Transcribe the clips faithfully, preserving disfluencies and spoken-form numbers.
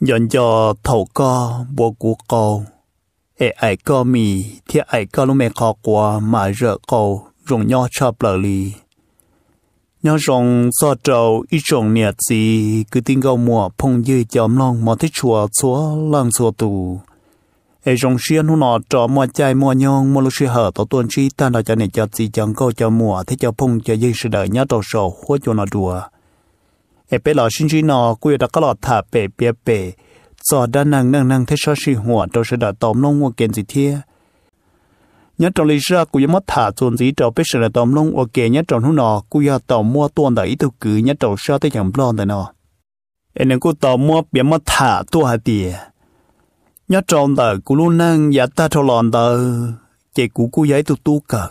dọn cho thầu co bộ của cầu ê ai co mì thì ai co lúc mẹ khó qua mà rỡ cầu rồng nho chọc lờ lì nho rồng so trầu ít rồng nhiệt gì cứ tin gạo mùa phong dư chấm lòng mà thích chùa chúa lăng chùa tù ê rồng xiên hú nọ trọ mua chai mua nhông mua lúc xưa hở tổ tuần chi ta nói cho này cho gì chẳng câu cho mùa thế cho phong cho dư sự đời nhớ trầu sầu hốt cho nó đùa ê bé lò xin chi nọ quy đã có lọ thả bể bể bể giờ đã năng năng năng thế sao si hỏa trầu sự đời tóm lông mua kiện gì thế nhớ trầu lý ra quy mất thả tuần gì trầu bé sự đời tóm lông ok nhớ trầu hú nọ quy đã tóm mua tuần đấy tôi cứ nhớ trầu sao tới chẳng lo đấy nọ ê nên quy tóm mua bé mất thả tua hạt tiền nhớ tròn tờ cú luôn năng giả ta tròn lòn tờ chỉ cú cú giấy tu tu cờ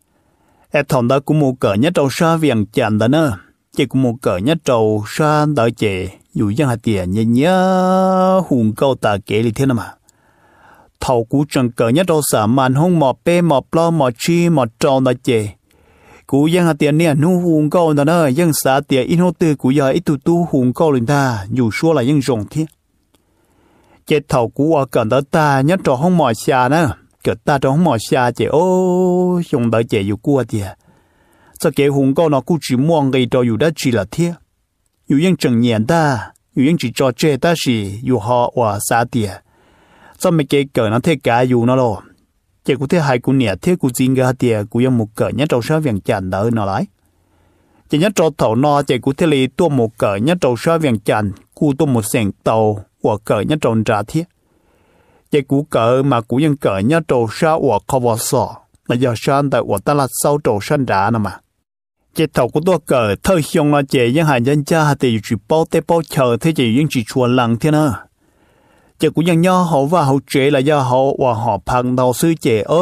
em thằng ta cú mua cờ nhớ trâu sa viền chạm tờ nữa chỉ cú mua cờ nhớ trâu sa tờ chỉ dù dân hạt tiền nhớ nhớ hùng câu ta kể đi thế nào mà thầu cú trần cờ nhớ trâu sa màn hông mò pe mò plo mò chi mò tròn tờ chỉ cú dân hạt tiền nè nu hùng câu tờ nữa dân xã tiền in hô tư cú giấy tu tu hùng câu lên ta dù số là dân rồng thế chết thầu cú ở gần đó ta nhớ trò không mò xa nữa cỡ ta trò không mò xa chị ô dùng đợi chị dù cua thì sao kể hùng câu nó cũng chỉ muốn gây trò dù đã chỉ là thế dù những trần nhện ta dù những chỉ trò chơi ta chỉ dù họ và xa tiền sao mấy cái cỡ nó thế cả dù nó lo chị cũng thế hai cú nhẹ thế cú chính ra tiền cú yang một cỡ nhớ trò sao viền chàn đỡ nó lại chị nhớ trò thầu nó chị cũng thế li tua một cỡ nhớ trò sao viền chàn cú tua một sẹn tàu và cỡ nhớ tròn trả thiết, cái cú cỡ mà cúยังcỡ nhớ tròn sao và qhov sọ là do san tại và ta là sau tròn san trả nè mà, cái thầu của tôi cỡ thời xong là chỉ những hàng dân cha thì chỉ bao tê bao chờ thế chỉ những chỉ chùa lăng thế nữa, cái cúยังnhớ họ và họ chế là do họ và họ phăng đầu sư chế ơ,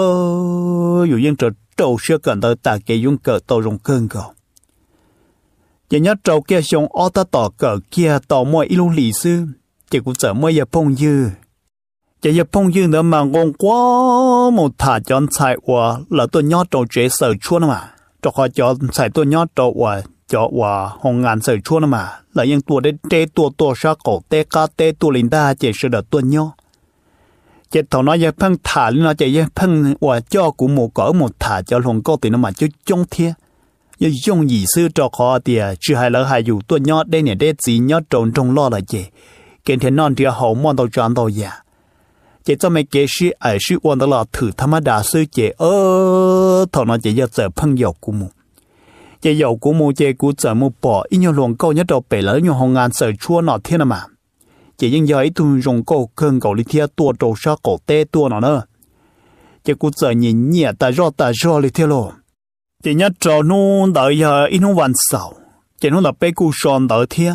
dù những trò trâu xưa cần tới ta cái những cỡ tàu rồng cơn cầu, cái nhớ trâu kia xong ở ta tỏ cỡ kia tàu mọi ilu lì sư chỉ cũng sợ mới giờ phong dư, chỉ giờ phong dư nữa mà ngon quá một thả chọn xài qua là tôi nhớ trâu chế sợ chua mà, cho họ chọn xài tôi nhớ trâu qua cho qua hồng ngàn sợ chua mà, là những tua đấy tê tua tua sa cổ tê cá tê tua linh ta chỉ sợ được tôi nhớ, chỉ thằng nó giờ phong thả lên nó chỉ giờ phong qua cho cũng một cỡ một thả cho hồng câu thì nó mà chứ trong thiên, giờ dùng gì sư cho họ thì chỉ hai lỡ hai dù tôi nhớ đây này đây gì nhớ trộn trong lo là gì cái thiên non thì hậu mòn đầu tròn đầu già chỉ cho mấy cái sự ấy sự quan đó là thử tham gia sư chỉ ơ thằng nó chỉ giờ giờ phăng dầu của mu chỉ dầu của mu chỉ của giờ mu bỏ ít nhiều luồng câu nhất đầu bể lỡ nhiều hồng ngàn sở chua nọ thiên mà chỉ những giờ ấy tu dùng câu cơn cầu đi theo tua trâu sa cổ tê tua nọ nữa chỉ của giờ nhìn nhẹ ta rõ ta rõ đi theo lo chỉ nhất trâu nu đợi giờ ít nuวันเสาร์chỉ nu là bé cu son đợi theo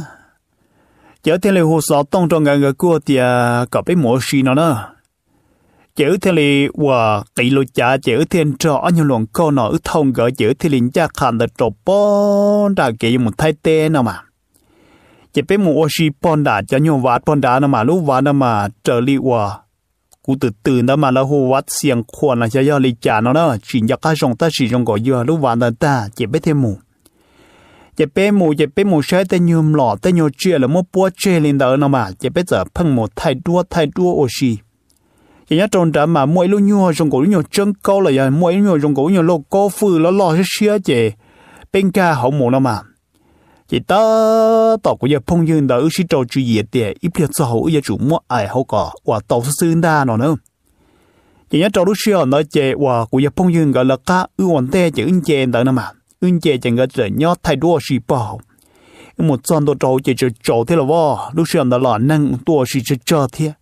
chở theo lời hồ sơ tông trong ngành của tia có bé mỏ xì nó nữa chở theo lời và kỹ luật trả chở theo cho anh nhiều luồng câu nó thông gỡ chở theo liền cha khăn được trộn bón đã kỹ một thái tê nào mà chở bé mỏ xì bón đã cho nhiều vạt bón đã nào mà lúc vạt nào mà trở li và cú từ từ đó mà là hồ vạt xiềng khoan là cho do li trả nó đó chỉ nhắc cái dòng ta chỉ dòng gọi vừa lúc vạt là ta chở bé thêm mù chỉ bé mù chỉ bé mù sai tên nhôm lọ tên nhôm chia là một búa chia lên đó nó mà chỉ bé giờ phăng một thay đua thay đua ô xì chỉ nhớ trong đó mà mỗi lúc nhua trong cổ lúc nhua chân câu là mỗi lúc nhua trong cổ nhua lô câu phư nó lo hết xía chỉ bên ca hậu mù nó mà chỉ ta tao cũng giờ phong dương đó xí trâu truy gì để ít biết sao hậu giờ chủ mua ai hậu cỏ và tàu xương đa nó nữa chỉ nhớ trâu lúc xưa nó chỉ và cũng giờ phong dương gọi là cá ư ổn tê chỉ ứng chè đó nó mà ưng chè chẳng có trở nhớ thay đua xì bảo một con đồ trâu chỉ cho trâu thế là vô lúc xưa đó là năng tua xì cho cho thế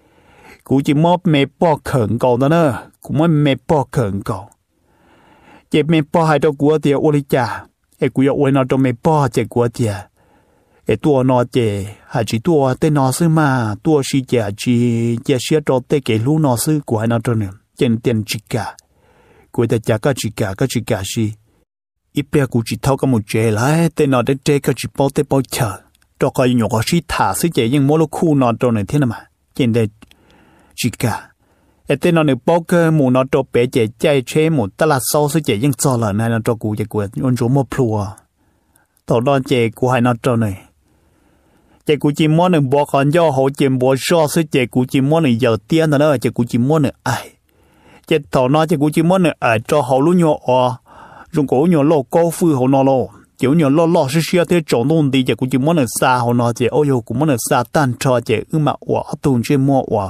cú chỉ móp mẹ bỏ khẩn cầu đó nữa cũng mới mẹ bỏ khẩn cầu chỉ mẹ bỏ hai đâu của thì ô lý cha ai cú yêu nó trong mẹ bỏ chỉ của thì ai tua nó chỉ hay chỉ tua tên nó sư mà tua xì chè chỉ chè xía trâu tê cái lú nó sư của hai nó trong nữa trên tiền chỉ cả của ta chả có chỉ cả có chỉ cả xì ít bé cũng chỉ thâu cái một chế lại tên nó để chế cái chỉ bao tế bao chờ cho coi nhiều cái gì thả sức chế nhưng mỗi lúc khu nó trong này thế nào mà trên đây chỉ cả tên nó nếu bao cái mù nó cho bé chế chạy chế một ta là sau sức chế nhưng cho là này nó cho cụ chế của ôn số một plua tàu đo chế của hai nó trong này chỉ cú chỉ muốn được bỏ con do họ chỉ bỏ so với chỉ cú chỉ muốn được giờ tiền đó chỉ cú chỉ muốn được ai chỉ thầu nó chỉ cú chỉ muốn được ai cho họ luôn nhau à dùng cổ nhau lo cao phu họ nó lo kiểu nhau lo lo xí xí thế trộn đông đi chỉ cú chỉ muốn được xa họ nó chỉ ôi cú muốn được xa tan cho chỉ ư mà quả tuần trên mua quả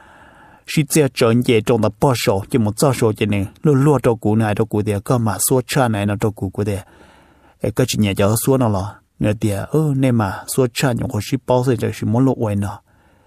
chỉ chỉ trộn chỉ trộn là bao số chỉ một bao số chỉ này luôn luôn cho cú này cho cú để có mà số cha này nó cho cú cú để cái chuyện nhà cho số nó là người tiệt ơ nên mà số cha những cái ship bao giờ chỉ muốn lộ quay nó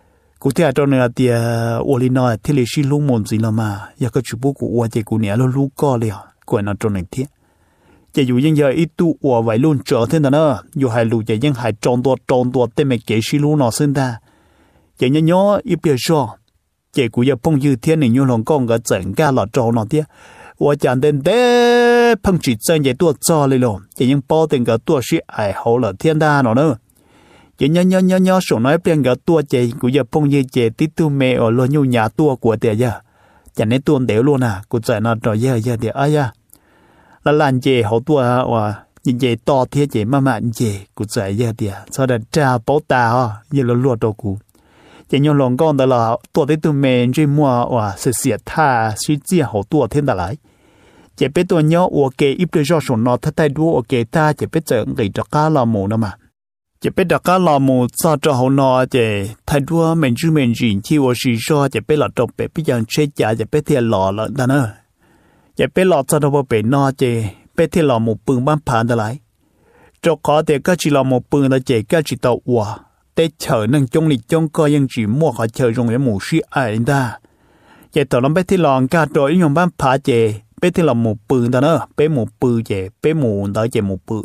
cụ thể trong này tiệt oli nó thì là ship luôn muốn gì là mà giờ cái chụp của ua thì cụ này nó lúc co liền quay nó trong này tiệt chỉ dù những giờ ít tu ua vậy luôn trở thế nào dù hai lũ chỉ những hai tròn tua tròn tua tên mấy cái ship luôn nó sinh ta chỉ nhớ nhớ ít biết sao chỉ cụ giờ phong dư thiên này như lòng con cái整cái lọ tròn nó tiệt我讲的的碰起真也多做了咯，也用包定个多是爱好了天大了呢。也nhớ nhớ nhớ nhớ số nói bên cái tua chị cũng giờ phong như chị tí tu mẹ ở lo nhu nhà tua của tiệt giờ, chẳng nên tuôn đều luôn à, cũng chạy nó rồi giờ giờ tiệt ai à, là làm chị hậu tua à, nhìn chị to thế chị mà mà chị cũng chạy giờ tiệt, sau đó trả bảo ta à, như là lúa đồ cũ. chỉ nhung lòng con đó là tuổi tới tụi mình chỉ mua và sự siết tha suy chia hậu tuổi thêm đã lại chỉ biết tôi nhớ ok ít được cho số nó thay thay đua ok ta chỉ biết chọn người đặc cá là mù nữa mà chỉ biết đặc cá là mù sao cho hậu nó chỉ thay đua mình chỉ mình chỉ khi tôi sử dụng chỉ biết là đọc biết bây giờ chơi trả chỉ biết thì lọ là đó nữa chỉ biết lọ sao đâu biết nó chỉ biết thì lọ một bưng bán phản đã lại cho có thể cái chỉ là một bưng là chỉ cái chỉ tàu hòa để chờ nâng trong lịch trong coi những chỉ mua họ chờ trong cái mù sĩ ai ta chỉ tàu làm biết thì lọ cả rồi những bán phá chỉ biết thì là một bưng đó nữa biết một bưng chỉ biết một đó chỉ một bưng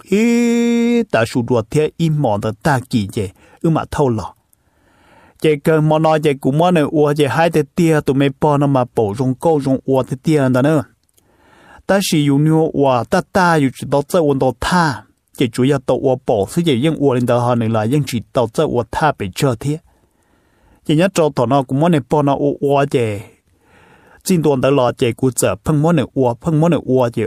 ý ta sưu ruột thế im mòn đó ta kỳ chỉ ư mà thâu lọ chỉ cần món nói chỉ cũng món này uo chỉ hai cái tia tụi mấy bọn nó mà bổ trong câu trong uo cái tia đó nữa ta sử dụng nhiều uo ta ta dùng chỉ tao chơi uo tao tha chỉ chủ yếu tao uo bổ chứ chỉ những uo lên đó họ này là những chỉ tao chơi uo tha bị chơi thế chỉ nhớ cho thằng nó cũng món này bọn nó uo uo chỉ chính tuần đó là chỉ cũng giờ phăng món này uo phăng món này uo chỉ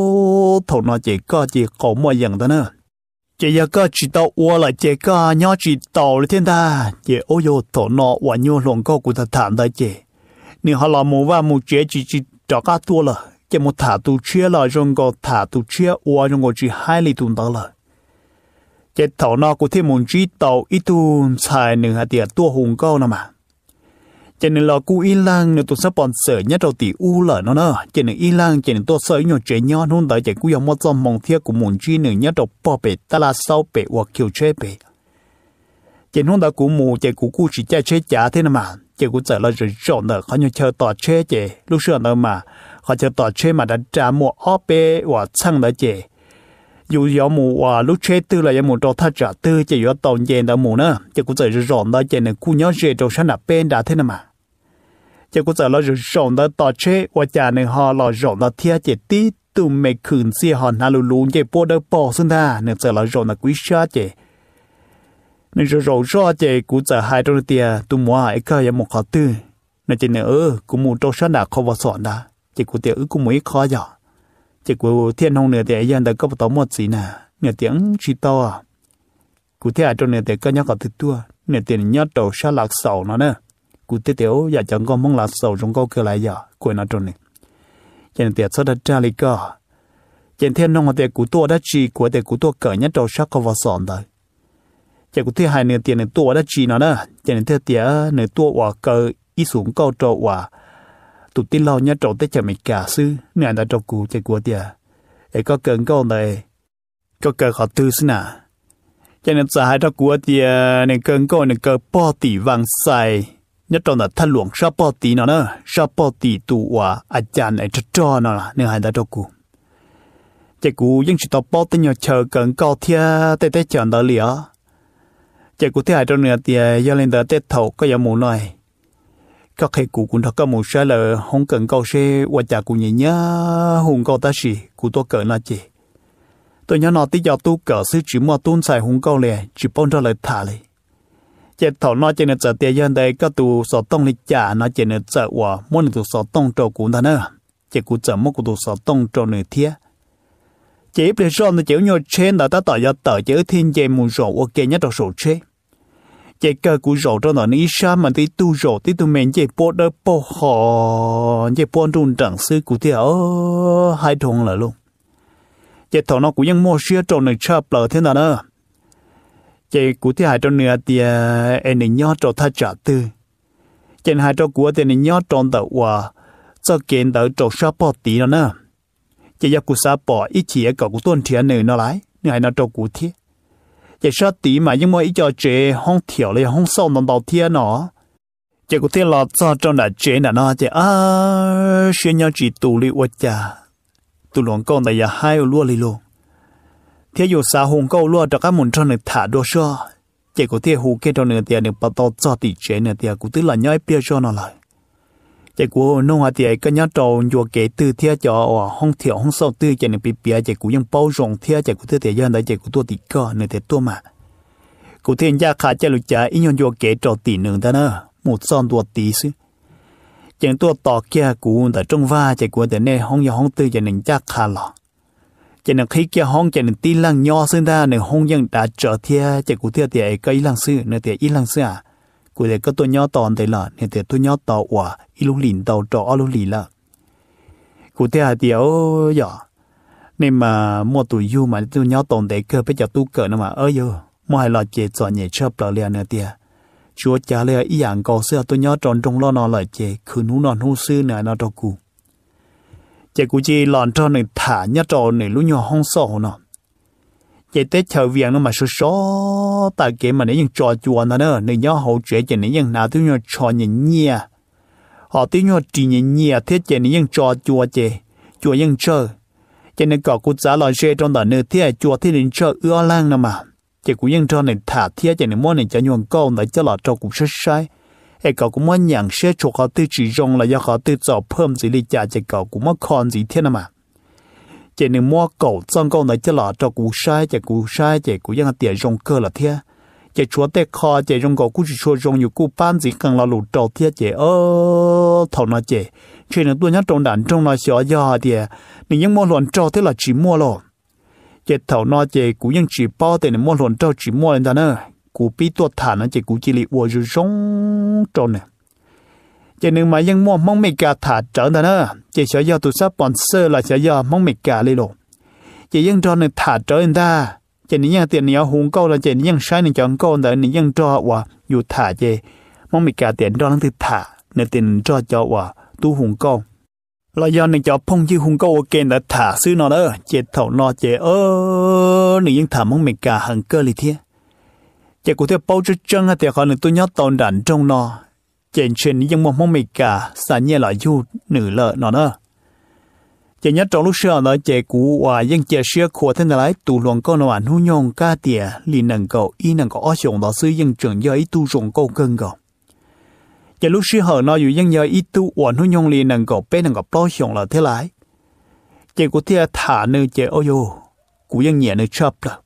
ô thằng nó chỉ có chỉ có mọi dạng đó nữa chỉ giờ có chỉ tao uo là chỉ có nhớ chỉ tao là thiên ta chỉ ô yo thằng nó uo nhiều lòng có cũng thật thản đấy chỉ nếu họ làm một và một chế chỉ chỉ cho cả tua là chỉ một thả tu chia là trong có thả tu chia uo trong có chỉ hai lít tuần đó là chỉ thằng nó cũng thêm một chỉ tao ít tu xài nữa hả tiệt tua hùng cao nè mà cho nên là cú yên lặng nếu tôi sắp bọn sợ nhất đầu tỷ u lợi nó nữa cho nên yên lặng cho nên tôi sợ nhiều chuyện nhỏ hơn tới chỉ cú yêu một trong mong thiết của muốn chi nữa nhất đầu bỏ bể ta là sau bể hoặc kiểu chế bể cho nên đó cú mù chỉ cú cú chỉ chơi chế trả thế mà chỉ cú sợ là rồi chọn nữa họ nhiều chơi tọt chế chỉ lúc xưa nữa mà họ chơi tọt chế mà đã trả mua ốp bể hoặc xăng đó chỉ dù có mù và lúc chế tư là mù trâu thắt trả tư chỉ có tàu nhện đó mù nữa chỉ cũng chỉ rộn đó chỉ nên cú nhớ chế trâu sáng nạp bên đã thế nào mà chỉ cũng chỉ là rộn đó tọt chế và trả nên họ là rộn đó thiệt chỉ tí tụi mình khẩn xe họ nào lù lù chỉ bỏ đỡ bỏ xuống ta nên chỉ là rộn là quý giá chỉ nên rồi rộn rõ chỉ cũng chỉ hai trâu tiền tụi mua ai cái một khó tư nên chỉ nên ơ cũng mù trâu sáng nạp không vào sọn đã chỉ cũng tiền ư cũng mấy khó giờ chỉ của thiên hồng nửa để dân đã có tao một gì nè nửa tiếng chỉ to à cụ thể ở trong nửa để có nhớ có thứ tua nửa tiền nhớ đầu sa lạc sầu nó nè cụ thể tiểu giờ chẳng có mong lạc sầu trong câu kia lại giờ của nó trong này cho nên tiền số đã trả lại có trên thiên hồng để cụ tua đã chỉ của để cụ tua cởi nhớ đầu sa có vào sòn rồi chỉ cụ thể hai nửa tiền nửa tua đã chỉ nó nè cho nên theo tiền nửa tua và cởi ít xuống câu trâu và tụi tin lâu nhớ trộn tới chợ mày cả sư nè đã trộn cụ chạy của tiệt, ấy có cần câu này có cần họ tư xí nè, cho nên giờ hai trộn của tiệt nên cần câu nên cần bao tỷ vàng xài nhớ trộn là thanh luồng sao bao tỷ nó nữa sao bao tỷ tụ và anh chàng này cho cho nó là nên hai đã trộn cụ, chạy cụ vẫn chỉ tao bao tới nhớ chờ cần câu thiệt tới tới chợ đó liền, chạy cụ thiệt hai trộn nữa tiệt do lên đó tới thầu có giờ muốn nói các thầy cụ cũng thật có một số là không cần câu xe qua trả cụ nhỉ nhá hùng câu ta gì cụ tôi cỡ là gì tôi nhớ nó tí giờ tôi cỡ sư chỉ mua tuôn xài hùng câu lẹ chỉ bông cho lời thả lại chết thầu nó trên nền tiền dân đây có tụ sọ tông lịch trả nó trên nền chợ hòa muốn tụ sọ tông trâu cũng ta nữa chết cụ chợ mua cụ tụ sọ tông trâu nửa thiê chỉ biết rồi nó chịu nhau trên đã ta tỏ ra tờ chữ thiên dây mù rổ ok nhất đầu sổ chế chạy cơ cú rổ trong đó ní sa mà tí tu rổ tí tu men chạy bộ đỡ bộ họ chạy bộ trung trắng sư cú thì ở hai thùng là luôn chạy thằng nó cũngยังmua xe trộn này chập lờ thế nào nữa chạy cú thì hai trong nửa thì em này nhớ trộn thay trả tư chạy hai trong cú thì này nhớ trộn tờ hòa cho kiện tờ trộn sa bỏ tí nữa chạy giờ cú sa bỏ ít chỉ ở cậu cú tuần thiệt nữa nó lái ngày nào trộn cú thiệt chạy sa tí mà nhưng mà ít cho chế không thiểuเลยkhông sâu nó đầu thiệt nó chạy cú thiệt là cho trong đã chế là nó chạy à xuyên nhau chỉ tụ li uất cha tụ luồng con tại giờ hai lúa li luôn thế dù sao hùng câu lúa cho các môn trong này thả đồ sơ chạy cú thiệt hù cái trong này tiền được bắt đầu cho tỷ chế này tiền cú tức là nhói bia cho nó lại chạy cú nông hoa tiền cái nhá trâu vừa kể từ thiệt cho không thiểu không sâu từ chạy này bị bia chạy cúยังbao rộng thiệt chạy cú thiệt tiền dân đấy chạy cú tua tỷ cơ này thiệt tua mà cú thiệt gia khá chạy lục chạy ít nhau vừa kể trâu tỷ nương ta nữa một son tua tỷ xí chạy tua tỏ kia cú tại trong va chạy cú tại này không giờ không từ chạy nên gia khá lọ chạy nên khi kia không chạy nên tí lăng nho xương ta nên không dân đã trở thiệt chạy cú thiệt tiền cái lăng sư nên thiệt ít lăng sư à cú thiệt có tôi nhớ tòn đấy là nên thiệt tôi nhớ tò quả ít lúc lìn tàu trọ lúc lì là cú thiệt tiền giờ nên mà mua tuổi du mà tôi nhớ tòn đấy cơ bây giờ tu cỡ nó mà ơi yo mua hai lọ chè chọn nhẹ chớp lọ liền nữa tiền chúa cha liền ý dạng cầu xưa tôi nhớ tròn trong lo nó lại chè khử nú nón hú sư này nó cho cú chè cú chi lòn cho này thả nhớ tròn này lúc nhỏ không sợ nó chạy tết chờ viện nó mà số số tại cái mà nếu như trò chuồn nó nữa nếu nhớ hậu trẻ chỉ nếu như nào tôi nhớ trò nhẹ nhẹ họ tôi nhớ chỉ nhẹ nhẹ thế chỉ nếu như trò chùa chỉ chùa những chơi cho nên có cụ giá lò xe trong đó nữa thế chùa thế đến chơi ưa lang nữa mà chỉ cụ những trò này thả thế chỉ nếu muốn này cho nhuận câu để cho lò trò cũng sai sai ai có cũng muốn nhận xe chùa họ tự chỉ dùng là do họ tự找 phẩm gì đi trả chỉ có cũng muốn con gì thế nào mà chỉ nên mua cầu trong câu này cho lọ cho cú sai chỉ cú sai chỉ cú yang tiền dùng cơ là thế chỉ chúa tê kho chỉ dùng cầu cú chỉ chúa dùng nhiều cú ban gì càng là lụt đầu thế chỉ ơ thầu nó chỉ chỉ nên tôi nhớ trong đàn trong nó xóa giò thì nên những mua luận trâu thế là chỉ mua rồi chỉ thầu nó chỉ cú yang chỉ bao tiền nên mua luận trâu chỉ mua lên đó nữa cú bị tuột thả nó chỉ cú chỉ li uo rồi giống trâu này chỉ nên màยังmua mong mấy cả thả trở ra nữa chỉ sợ do tụi sắp sponsor là sợ do mong mấy cả đi luôn chỉยังcho nên thả trở người ta chỉ nênยังtiền nhiều hùng câu là chỉ nênยังsai nên chọn câu là nênยังchoว่าอยู่thả chỉ mong mấy cả tiền cho nó thì thả nên tiền cho choว่าtu hùng câu là do nên cho phong chư hùng câu ok là thả xứ nó đó chỉ thầu nó chỉ ơ nênยังthả mong mấy cả hàng cơ li thế chỉ cụ thể bao nhiêu chân thì họ nên tôi nhớ tồn đàn trong nó trên trên những mong mong mấy cả sản nhẹ lại du nửa lợ nó nữa chỉ nhớ trong lúc xưa nó chỉ cú và những chỉ xưa của thân lại tụ luồng con nó ăn hú nhông cá tiề liền nâng cầu y nâng cầu ở xuống đó sư những trường do ý tu dùng câu cân cầu chỉ lúc xưa họ nóอยู่ยังdo ý tu ăn hú nhông liền nâng cầu bên nâng cầu bao xuống là thế lại chỉ cú thiệt thả nơi chỉ ôi yo cúยังnhẹ nơi chập là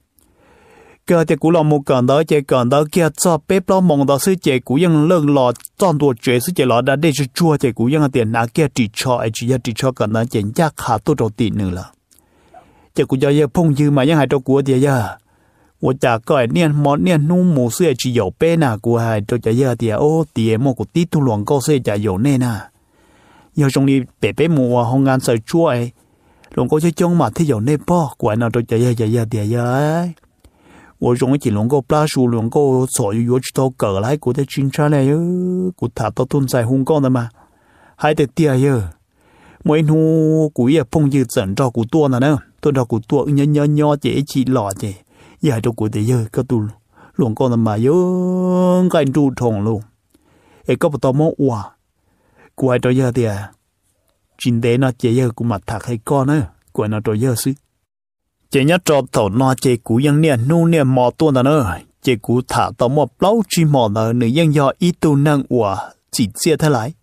cái thì cú làm một cái đó chỉ cái đó kia cho bếp lo mong đó sư chỉ cúยังเลิก lò chọn đồ chế sư chỉ lo đã để cho chua chỉ cúยังtiền nào kia chỉ cho chỉ chỉ cho cái đó chỉ chắc khá tốt đầu tiền nữa là chỉ cú cho giờ phong dư màยังhay cho cú thì giờ 我家个念莫念弄木是只有背那个还就这样的哦，爹莫个地图乱搞是就有呢呐，有种你白白木啊红颜色做哎，乱搞就种嘛ที่有呢包，怪那就这样这样的呀。我种只乱搞巴树乱搞所有有知道个来古的军车来哟，古他都蹲在红高的嘛，还得爹哟。mỗi nu cú ye phong dư dẫn cho cú tua nào nữa tôi cho cú tua nhớ nhớ nhớ chỉ chỉ lọ chỉ giờ cho cú thì giờ cái tu luôn con mà nhớ cái tu thòng luôn ấy có một tao món quả cú ai cho giờ thì chính để nó chỉ giờ cú mặt thạc hay con nữa cú nó cho giờ xí chỉ nhớ cho tao nó chỉ cú yang niệm nu niệm mò tua nào nữa chỉ cú thả tao mò bao chi mò nào nữa yang do ít tu năng quả chỉ chia thế lại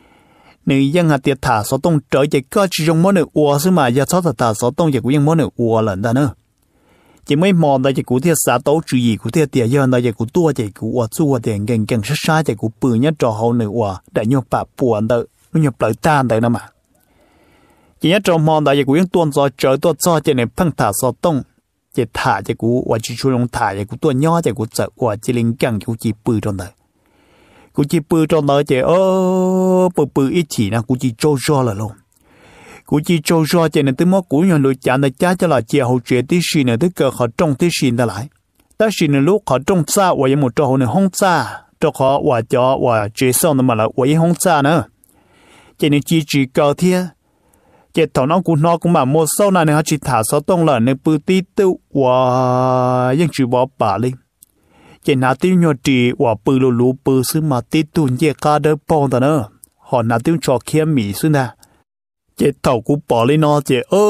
nếu yang hạt tiệt thả số tông trở chỉ có chỉ dùng món nữa uo xứ mà giờ số thả số tông chỉ cũng yang món nữa uo lần đó nữa chỉ mấy món đó chỉ cũng tiệt xả tấu chú ý cũng tiệt tiệt giờ đó chỉ cũng tua chỉ cũng uo tua tiền gần gần sát sát chỉ cũng bự nhất trò hậu nữa uo đại nhau bạc buồn đó nó nhập lại tan đấy nè mà chỉ nhất trò món đó chỉ cũng yang tuôn gió trở tuôn gió chỉ này phăng thả số tông chỉ thả chỉ cú và chỉ chui lông thả chỉ cú tua nhỏ chỉ cú sợ và chỉ linh căng cú chỉ bự trong đời cú chỉ bự trong đời chỉ ơ bự bự ít chỉ na cú chỉ trâu rò là luôn cú chỉ trâu rò chỉ nên tới mốt cú nhận được chán để cha cho là chỉ hậu chuyện tí xì nữa tới cờ họ trong tí xì ta lại ta xì nữa lúc họ trong xa và một trò này không xa cho họ và cho và chế xong mà là và không xa nữa chỉ nên chỉ chỉ cầu thiê chỉ thằng nó cũng nó cũng mà mua sau này họ chỉ thả số tông là nên bự tí tiêu và những chữ bỏ bả đi chỉ nãy tiêu nhỏ chỉ và bự lù lù bự xứ mà tí tuôn dễ cá đỡ bông ta nữa họ nãy tiêu cho kia mì xứ nè chỉ thầu cũng bỏ lên nó chỉ ơ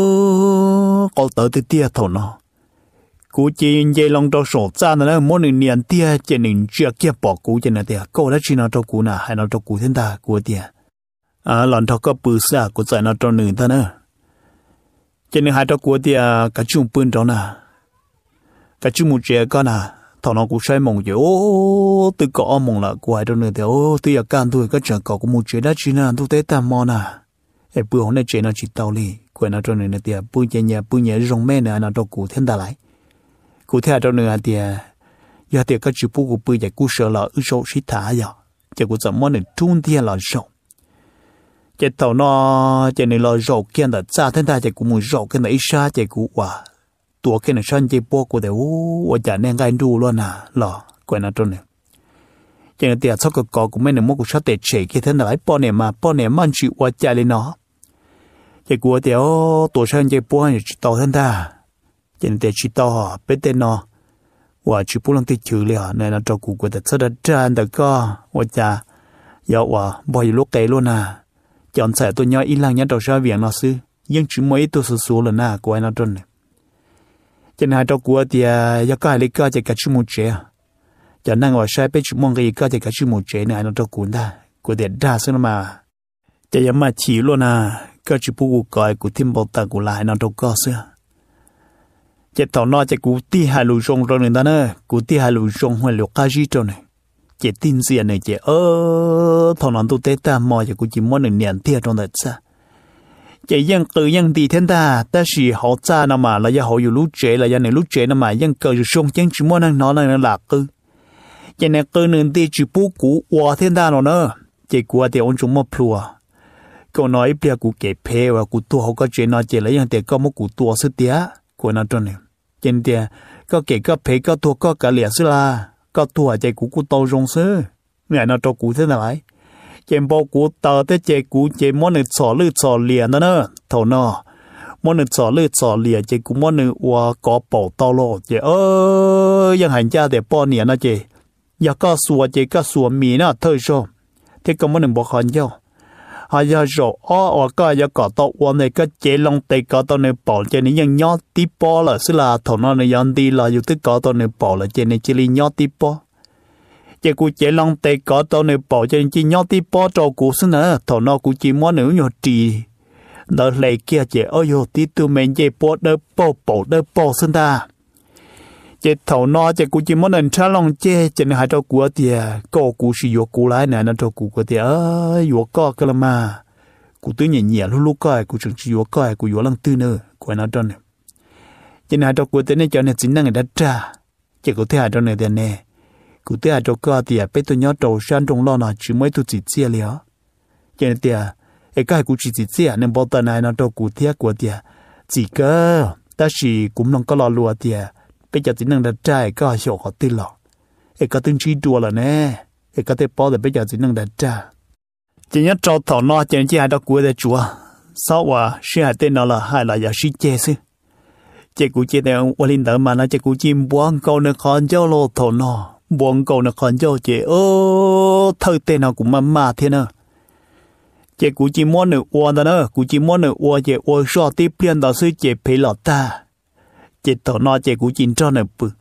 có tới từ tia thầu nó cú chỉ dây lòng đầu sổ ra nữa mỗi người niệm tia chỉ nên chưa kia bỏ cú chỉ là tia câu đó chỉ nó cho cú nè hay nó cho cú thiên ta cú tia à lần thọ có bự xa cú chạy nó cho nữ ta nữa chỉ nên hai cho cú tia cả chung bự đó nè cả chung một trẻ con nè thằng nó cũng say mộng chứ ô từ cọ mộng là quay cho nữ thì ô từ giờ can tôi cái chuyện cọ cũng một chuyện đó chỉ là tôi thấy tam mòn à em bữa hôm nay chuyện nó chỉ tao li quay nó cho nữ thì bữa nhà nhà bữa nhà rong mẹ nữa nó cho cú thiên ta lại cụ thể cho nữ thì giờ thì cái chữ bút của bữa giờ cú sợ là ư sâu xí thả giờ chỉ cú怎么能中天了肉chỉ tàu nó chỉ này là rau kia là cha thân ta chỉ cũng muốn rau kia là ít xa chỉ cũng quả tua kia là sang chỉ bố của đều và chả nên gai đu luôn à lò quên nó trôn này chỉ là tiền sau cái cỏ cũng mấy người mua cũng sát tệ chế kia thân là lấy bao niệm mà bao niệm mang chịu qua chạy lên nó chỉ của tiểu tua sang chỉ bố hay chỉ tàu thân ta chỉ là chỉ tàu biết tên nó và chỉ bố lần tiêu chữ liền này là trâu cụ của thật rất là tràn được co và chả giờ và bao nhiêu lúc kể luôn à chọn sẽ tôi nhớ ít lang nhớ đầu ra viện nó sư nhưng chỉ mấy tôi số số lần nào của anh nó trơn này trên hai trâu của thì giờ cái lấy cái chỉ cả chữ một chế cho nên ngồi sai bé chữ mong cái cái chỉ cả chữ một chế này nó trâu cuốn ta của để đa số mà chỉ mà chỉ luôn à cái chữ bút gọi của thêm bao tờ của lại nó trâu co xưa chỉ thằng nó chỉ của ti hai lù rong rồi người ta nữa của ti hai lù rong hay lù cá gì rồi này chỉ tin gì này chỉ ơ thằng nó tôi thấy ta mò chỉ cũng chỉ muốn được nhận thiệt trong đời sa chỉ dân tự dân đi thiên ta ta chỉ họ cha nào mà là do họอยู่lúc trẻ là do này lúc trẻ nào mà dân cờ sông chẳng chỉ muốn năng nó là lạc cư chỉ này cư nên đi chỉ bố cũ qua thiên ta nó nữa chỉ qua thì ông chúng mất plua câu nói bây giờ kể phê và cụ tua họ có chuyện nói chỉ là dân thì có một cụ tua sức tía của nó trong này trên thì có kể có phê có tua có cả liệt sư là có tua chỉ cụ cụ tàu rong sư ngày nó cho cụ thế nào ấy trên bao cụ tàu thế chỉ cụ chỉ muốn được xỏ lư xỏ liền đó nữa thầu nó muốn được xỏ lư xỏ liền chỉ cụ muốn được qua có bảo tàu lo chỉ ơ dân hành gia để bao nhiêu nó chỉ giờ có sủa chỉ có sủa mì nó thôi sao thế có muốn được bảo hành nhau hay giờ rồi ở ở cái giờ có tàu quan này cái chế long tây có tàu này bảo trên này dân nhót tí po là xí là thầu nó này dân đi làอยู่ที่có tàu này bảo là trên này chỉ li nhót tí po chỉ cụ chế long tây có tàu này bảo trên chỉ nhót tí po cho cụ xí nữa thầu nó cụ chỉ muốn nữa nhót trì đỡ lấy kia chỉ ôi yo tí tu mình chỉ po đỡ po bảo đỡ po xí ta chỉ thầu nó chỉ cụ chỉ muốn nên trả lòng chế trên hai trâu của thì có cụ sử dụng cụ lái này nó trâu cụ của thì ơi dụng có cái là mà cụ tư nhẹ nhẹ lúc lúc coi cụ chẳng sử dụng coi cụ dụng lăng tư nữa của nó trơn này trên hai trâu của thì này cho nên chính năng người đã trả chỉ có thể hai trâu này thì nè cụ tư hai trâu coi thì bây tôi nhớ trâu sang trong lo nào chỉ mấy tôi chỉ chia liền cho nên thì cái cái cụ chỉ chỉ chia nên bao tờ này nó trâu cụ thiết của thì chỉ cơ ta chỉ cũng không có lo lùa thì bây giờ chỉ năng đặt trai có hiệu quả tin lọ, ấy có tin chi đùa là nè, ấy có thể bỏ được bây giờ chỉ năng đặt trai, chỉ nhớ trâu thọ nó chỉ chỉ hai đứa cuối để chúa, sau và sẽ hai tên nó là hai là giờ sĩ chế sư, chỉ cụ chỉ để ông linh đỡ mà nó chỉ cụ chỉ buông câu nó còn cho lô thọ nó, buông câu nó còn cho chỉ ô thơ tên nó cũng mà mà thế nữa, chỉ cụ chỉ muốn được uo đó nữa, cụ chỉ muốn được uo chỉ uo so tiếp liên đó sư chỉ phải lọt ta. Chỉ tao nói chỉ cú chín cho nè bự,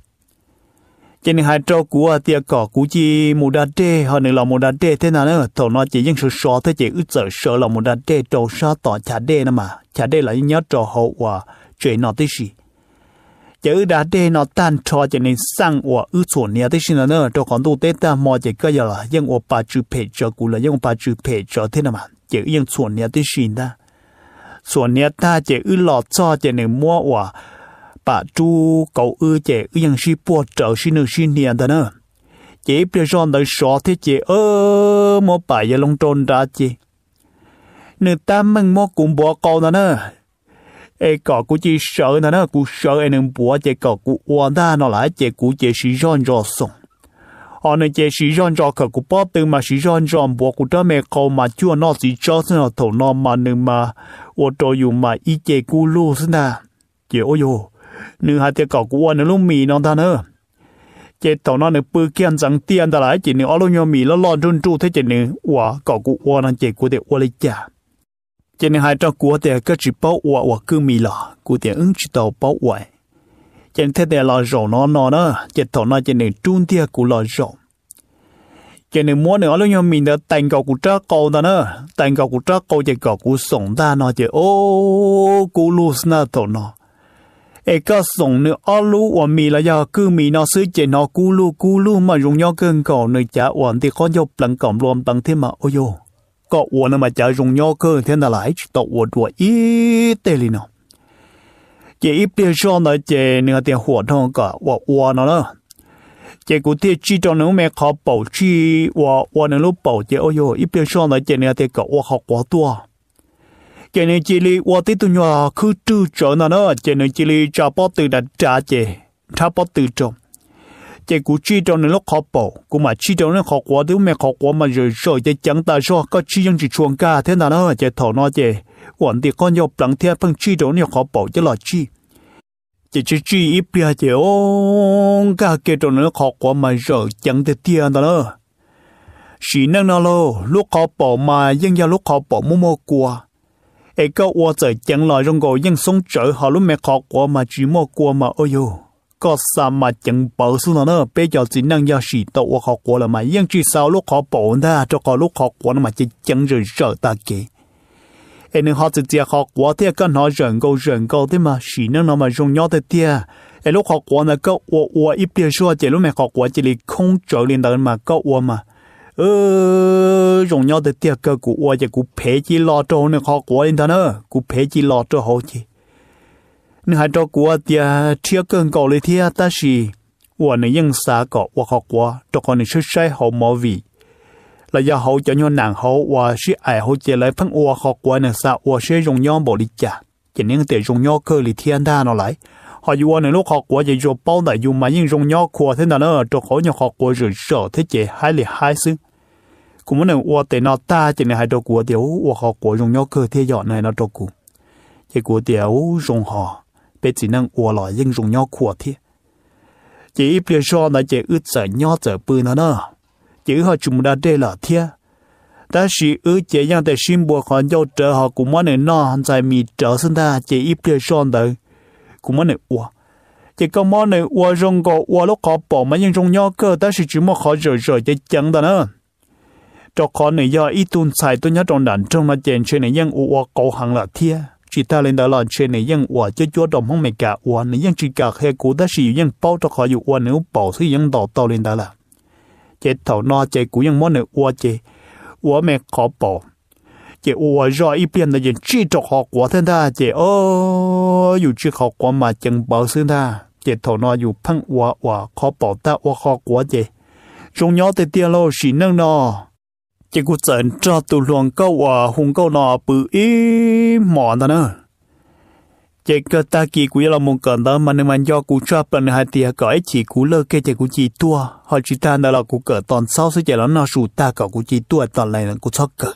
chỉ nên hai trâu cú à tiệt cỏ cú chỉ một đợt đê, họ nên là một đợt đê thế nào nữa, tao nói chỉ những số số thế chỉ ước giờ sợ là một đợt đê trâu sao tỏ chả đê nữa mà, chả đê là những nhớ trâu hậu và chuyện nó thế gì, chỉ ước đợt đê nó tan cho chỉ nên sang và ước chuẩn nhà thế gì nữa, trâu còn tu tết ta mò chỉ cái giờ là những ông bà chữ phê cho cú là những ông bà chữ phê cho thế nào mà, chỉ những chuẩn nhà thế gì ta, chuẩn nhà ta chỉ ước lọt cho chỉ nên mua và bà chú cậu ư chế ư yang si bùa trở si nữ si niên đó nữa chế bây giờ đời số thế chế ơ một bài giờ lông trôn ra chế nữ ta mình mua cùng bùa câu đó nữa ê cậu cũng chỉ sợ đó nữa cũng sợ em đừng bùa chế cậu cũng oan ta nó lại chế cũng chế si rong rò sống họ nên chế si rong rò cậu cũng bỏ từ mà si rong rò bùa cũng đó mẹ cậu mà chưa nó chỉ cho nó thầu nó mà nữ mà ô tô dùng mà y chế cũng lu xin à chế ôi yo nữ hai tiệt cậu cũng oan nữ lúc mì nó ta nữa chế tàu nó nữ bự kiên rằng tiền ta lại chỉ nữ ở lúc nhau mì nó lon run tru thế chế nữ quả cậu cũng oan anh chế của tiệt oan lấy trả chế nữ hai trò của tiệt cái chỉ bảo oan oan cứ mì lọ của tiệt ứng chỉ tàu bảo oan chế thế tiệt lọ rổ nó nó nữa chế tàu nó chế nữ trun tiệt của lọ rổ chế nữ muốn nữ ở lúc nhau mì đã thành cậu cũng trắc câu ta nữa thành cậu cũng trắc câu chế cậu cũng sống ta nó chế ô cú lu na tàu nó ê cái sống nữa ở lú và mì là do cứ mì nó xứ chế nó cú lu cú lu mà dùng nhau cơn cậu nơi chả ổn thì có nhau bằng cổng luôn bằng thế mà ôi yo cậu ổn mà chả dùng nhau cơn thế nào lại tàu ổn đùa ít tê li nó chế ít bây giờ nó chế nữa tiền hoạt động cả và ổn nó nữa chế cụ thể chỉ cho nó mẹ khó bảo chi và ổn nó lúc bảo chế ôi yo ít bây giờ nó chế nữa tiền cậu và học quá tua cho nên chỉ li qua tới tụi nhỏ cứ trừ trở nó nữa cho nên chỉ li trả bao từ đặt trả chế trả bao từ trong chế cú chi trong nó khó bảo cú mà chi trong nó khó quá thì mẹ khó quá mà rồi rồi chế chẳng ta cho có chi những chỉ chuông ca thế nào nữa chế thầu nó chế quản thì con nhau bằng theo phân chi trong nó khó bảo chứ là chi chế chỉ chi ít bia chế ông cả cái trong nó khó quá mà rồi chẳng thể tiền đó nữa chỉ năng nó lo lúc khó bảo mà nhưng giờ lúc khó bảo mua mua qua ê cái ô trời chẳng lại trong gọi nhưng sống trở họ lúc mẹ khó quá mà chỉ mua qua mà ôi yo có sao mà chẳng bảo số nó nữa bây giờ chỉ năng giao sĩ tàu ô khó quá là mà nhưng chỉ sao lúc khó bảo ta cho có lúc khó quá mà chỉ chẳng rồi sợ ta kì ê nên họ chỉ chỉ khó quá thì cái nó rợn câu rợn câu thế mà sĩ năng nó mà dùng nhau thế tia ê lúc khó quá là cái ô ô ít bia số chỉ lúc mẹ khó quá chỉ là không trở lên đó mà cái ô mà ơ dùng nhau để tiệc cơ của tôi chỉ của phê chỉ lo cho nên họ của anh ta nữa của phê chỉ lo cho họ chứ nên hai cho của tiệc tiệc cơn cầu lấy tiệc ta chỉ tôi nàyยังxa cọ tôi họ của cho con này xuất sai họ mò vì là do họ cho nhau nàng họ tôi sẽ ai họ chỉ lấy phân tôi họ của này sao tôi sẽ dùng nhau bỏ đi trả chỉ nên để dùng nhau cơ lấy tiệc ta nó lại họ dù này lúc họ của chỉ dùng bao đại dùng mà nhưng dùng nhau của thế nào nữa cho họ nhau họ của rồi sợ thế chế hai là hai xứ cũng muốn nóiว่าแต่นอตาจะในให้ตัวกูเดียวว่าเขากู用nhau cơ thế dọn này nóตัวกูchỉกูเดียวdùng họ bây chỉ năngว่าlại nhưng dùng nhau của thế chỉ ít bây giờ nó chỉ ướt sợ nhau sợ bự nó nữa chỉ họ chúng ta đây là thế ta chỉ ướt chỉ yang để xin buộc họ nhau trở họ cũng muốn nói nó tại mi trở sinh ta chỉ ít bây giờ đấy cũng muốn nóiว่าchỉ có muốn nóiว่าdùng cóว่าlúc họ bỏ mà nhưng dùng nhau cơ ta chỉ chỉ muốn họ rồi rồi chỉ chẳng đó nữa cho con này do ít tuần xài tôi nhớ trong đàn trong nó chèn trên này ยัง ủa cầu hàng là thia chỉ ta lên đó là trên này ยัง ủa cho chúa đồng không mày cả ủa này ยัง chỉ cả hệ cũ ta sử dụng bao cho họ dùng ủa nếu bảo sử dụng đào tàu lên đó là chế thầu no chế cũ ยัง món này ủa chế ủa mẹ khó bảo chế ủa rồi ít bên là ยัง chỉ cho họ quả thân ta chế ô dùng chỉ họ quả mà chẳng bảo sử ta chế thầu no dùng phăng ủa ủa khó bảo ta ủa khó quả chế dùng nhau từ tiền lâu xí năng no chỉ có dẫn cho tụ luồng câu à hùng câu nọ bự ý mòn đó nữa chỉ có ta kỳ của là một cơn đó mà nên mà do cụ cho bên hai tia cõi chỉ cụ lơ kê chỉ cụ chỉ tua họ chỉ ta đó là cụ cỡ toàn sau sẽ chỉ là nó sụt ta cỡ cụ chỉ tua toàn này là cụ cho cỡ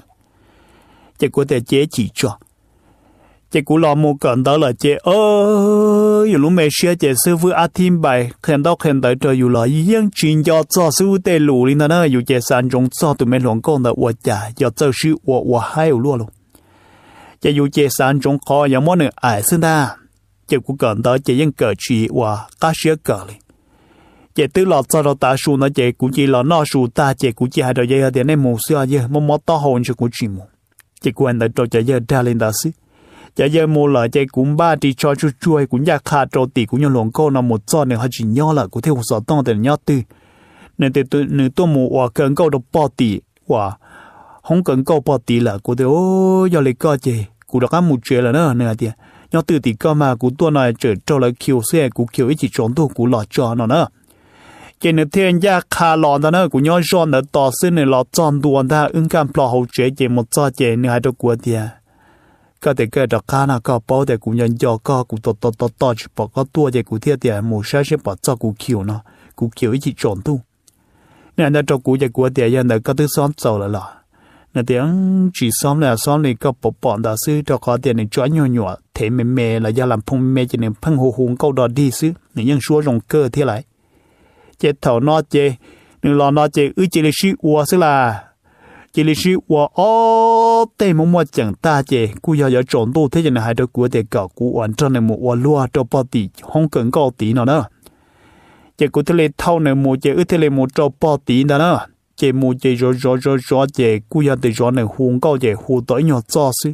chỉ có thể chế chỉ cho chỉ cụ làm một cơn đó là chế ơอยู่lúc mẹ xe chế sư傅阿天bài khen đó khen tới trờiอยู่là yên chuyện cho cho sư傅tê lù lên đóอยู่chế sản trong cho tụi mẹ luận con là quả trả cho cho sư quả quả hai ở luôn luôn chếอยู่chế sản trong kho những món này ai xin ta chế cụ cận đó chế yên cờ chỉ quả cá xe cờ lên chế tứ lọt cho nó ta su nó chế cụ chỉ là nó su ta chế cụ chỉ hai đầu dây thì nên mù xưa giờ mò mò to hồn cho cụ chỉ mù chế cụ anh tới cho chế giờ ra lên đó xí giờ giờ mua lại chơi cũng ba đi cho chú chui cũng nhà khá trâu tỉ cũng như lồng câu nó một cho nên họ chỉ nhớ là cũng theo số tông để nhớ tư nên từ từ nên tôi mua và cần câu được bao tỉ và không cần câu bao tỉ là cũng theo giờ lấy coi chơi cũng được ăn một chuyện là nữa nữa thì nhớ từ thì có mà cú tua này trở trâu lại kiều xe cú kiều ít chỉ trốn tu cú lọ cho nó nữa cái nữa thiên gia khá lọ đó nữa cú nhớ giòn nữa tỏ xin này lọ tròn đuôn ta ứng cam lọ hậu chế chế một cho chế nữa hai đứa của tia có thể cái đó khá là có bao để cú nhận cho có cú to to to to chỉ bỏ có tua chế cú thiên tia một sai sẽ bỏ cho cú kiều nó cú kiều ít chỉ trốn tu nên là cho cú chế của tia giờ nữa có thứ xóm sầu là lọ nè tiếng chỉ xóm là xóm này có bộ bọn đạo sư cho có tiền này chói nhỏ nhỏ thế mẹ mẹ là gia làm phong mẹ chỉ nên phăng hồ hùng câu đò đi xứ này nhưng số rồng cơ thế lại chế thầu nó chế nên lo nó chế ư chế lịch sử ua xứ là chế lịch sử ua ó tê mong mua chẳng ta chế cú giờ giờ trộn tu thế cho nên hai đứa của để cọ cú oán cho nên một ua lúa cho bao tỷ không cần câu tỷ nào nữa chế cú thế này thâu này một chế ư thế này một cho bao tỷ đó nữa chế mua chế rồi rồi rồi rồi chế cú giờ từ rồi này hùng cao chế hùng tới nhỏ cho xí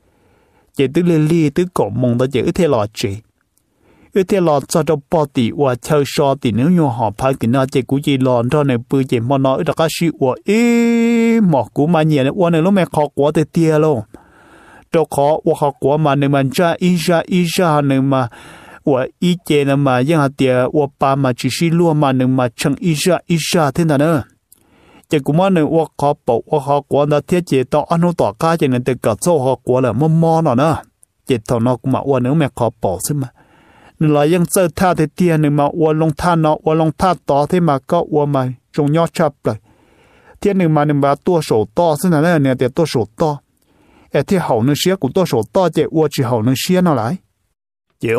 chế từ lì lì từ cổ mông đó chế ít thế lọ chế ít thế lọ cho cho bao tỷ và chơi so tỷ nếu như họ phải thì nó chế cú chế lọ cho này bự chế mà nó ít là cái sự và ế mỏ cú mà nhiều này và này lúc mẹ khó quá thì tia luôn cho khó và khó quá mà này mà ra ít ra ít ra này mà và ít chế này mà những hạt tia và ba mà chỉ xí luôn mà này mà chẳng ít ra ít ra thế nào nữa chỉ cũng mà nên học khó bảo học khó quá là thiết chế tạo anh hỗ trợ cả cho nên từ cả số học quá là mò mò nó nữa chỉ thằng nó cũng mà qua nữa mẹ khó bảo xí mà nên là những sơ tha thì tiền nên mà qua long tha nó qua long tha to thế mà có qua mà trồng nhót chập rồi thiên nên mà nên mà tua sổ to xí là này để tua sổ to ở thế hậu nên xía của tua sổ to chỉ qua chỉ hậu nên xía nó lại chỉ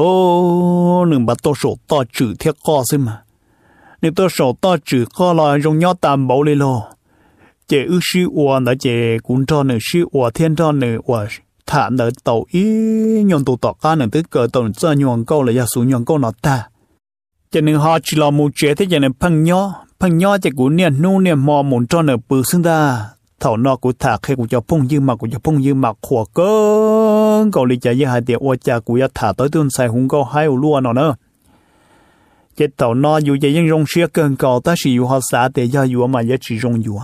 ô nên mà tua sổ to trừ thiết co xí mà nếu tôi sổ to chữ có là dùng nhau tạm bảo lên lo, chế ước sĩ uo đã chế cũng cho nữ sĩ uo thiên cho nữ uo thả nữ tàu ý nhon tụ tọt cá nữ tới cỡ tàu cho nhon câu là gia số nhon câu nó ta, cho nên họ chỉ là một chế thế cho nên phăng nhó phăng nhó chế cũng niệm nu niệm mò muốn cho nữ bự xưng ta, thầu nó cũng thả khi cũng cho phong dư mà cũng cho phong dư mà khỏa cơ câu lý giải hai tiệt uo cha cũng thả tới tuần sai hùng câu hai lúa nó nữa. Cái tàu nó dù vậy nhưng rong xia cơn cầu ta sử dụng họ xã để cho dù mà giá trị rong dù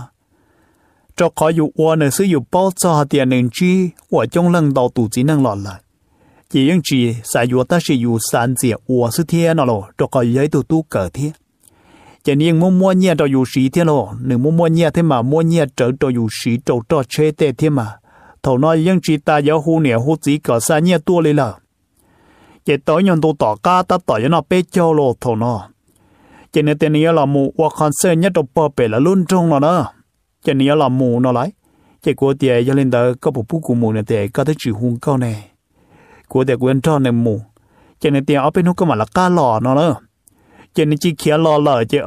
cho khỏi dù qua nơi sử dụng bao cho tiền nên chi và trong lần đầu tụ chỉ năng lọt lại chỉ những chỉ sử dụng ta sử dụng sản diệt và sự thiên nó rồi cho khỏi giấy tụ tụ cỡ thiên chỉ nên mua mua nhẹ cho dù sĩ thiên rồi nếu mua mua nhẹ thế mà mua nhẹ trở cho dù sĩ trâu cho chế tệ thiên mà thầu nó những chỉ ta giáo hu nè hu chỉ cỡ xa nhẹ tua lên là chỉ tới nhon tụ tỏ cá ta tỏ cho nó bê châu lô thầu nó chỉ nên tên này là mù hoặc con xe nhất đầu bờ bể là luôn trong nó đó chỉ này là mù nó lại chỉ của tiề cho lên đó có một bút của mù này tiề có thể chịu hung câu này của tiề của anh cho này mù chỉ nên tiề ở bên nó có mà là cá lò nó nữa chỉ nên chỉ kia lò lò chỉ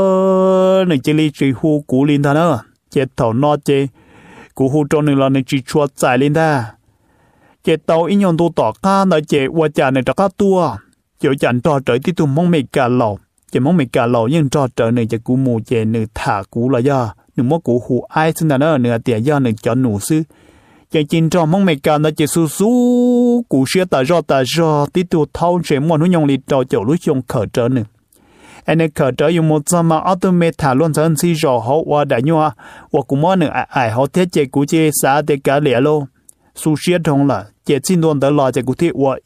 ơ này chỉ li chỉ hu cú lên đó nữa chỉ thầu nó chỉ cú hu trong này là này chỉ chuột dài lên ta chế tàu in nhon tu tỏ cá nơi chế qua chả này trả cá tua chỗ chẳng trò trời tí tụi mong mày cả lầu chế mong mày cả lầu nhưng trò trời này chế cú mù chế nửa thả cú là do nửa mốt cú hù ai xin là nó nửa tiền do nửa cho nụ sư chế chín trò mong mày cả nó chế su su cú xia ta do ta do tí tụi thâu chế mòn nó nhong lì trò chỗ lúc dùng khởi trở nữa anh ấy khởi trở dùng một giờ mà automate thả luôn thân si rò hậu qua đại nhua và cú món nửa ai hậu thiết chế cú chế xã để cả lẻ lô su xia thông là chế xin luôn tới lo chế cụ thể và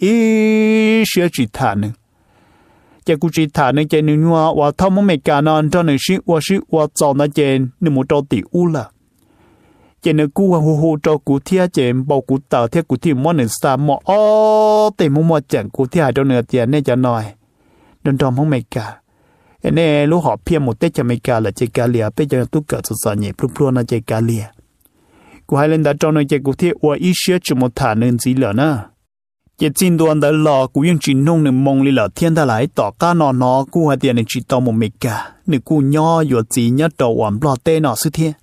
ý xia chỉ thả nữa chế cụ chỉ thả nữa chế nữa hoa và thâu mong mấy cả non cho nữa xí và xí và cho nó chế nữa một trâu tỷ u là chế nữa cụ hù hù cho cụ thể chế bao cụ tờ thế cụ thể món nữa sa mò ó tìm mong mò chẳng cụ thể cho nữa tiền này cho nói đừng cho mong mấy cả nè lúc họ phiền một tết cho mấy cả là chế cả lìa bây giờ tôi cỡ sờ nhẹ plu plu nó chế cả lìa của hai lần đã cho nó chạy cụ thể và ý xế chỉ một thả nên gì lỡ nè chạy xin đoàn đã lò của những chuyện nông nên mong li lỡ thiên ta lại tỏ cá nó nó của hai tiền này chỉ tao một mấy cả nên của nho vừa chỉ nhất đầu ẩm lo tê nó sự thiên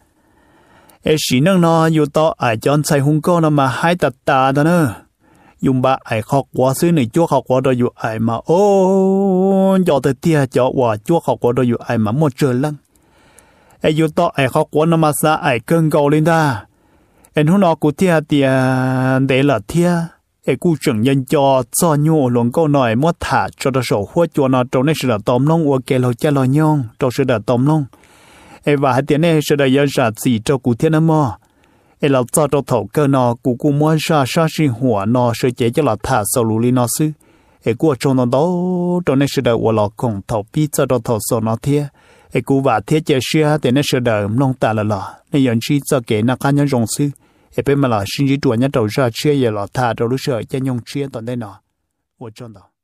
ấy chỉ năng nó vừa tao ai chọn sai hung co nó mà hai tạt tà đó nè dùng ba ai học quá xứ này chúa học quá đôi vừa ai mà ô cho tới tia cho và chúa học quá đôi vừa ai mà một trời lăng ấy vừa tao ai học quá nó mà sa ai cơn cầu lên ta anh hôm nọ cụ thia tiền để là thia, anh cụ trưởng nhân cho cho nhau luôn câu nói mất thả cho nó sổ hoa cho nó trong này sẽ là tóm lông và kêu cha lo nhong trong sẽ là tóm lông, anh và hai tiền này sẽ là dân sản gì cho cụ thia nó mò, ê là cho đồ thầu cơ nó cú cú mua ra sa sinh hỏa nó sẽ chế cho là thả sầu lù li nó xứ ê cú trong nó đó trong này sẽ đợi của lọ cùng thầu pi cho đồ thầu sầu nó thiê ê cú và thiê chế xia thì nó sẽ đợi nông ta là lọ nên nhận chi cho kể nó cá nhân rong xứ ê bên mà là sinh chỉ tuổi nhất đầu ra chia giờ lọ thả đầu lúc sợ cho nhung chia toàn đây nọ của trong đó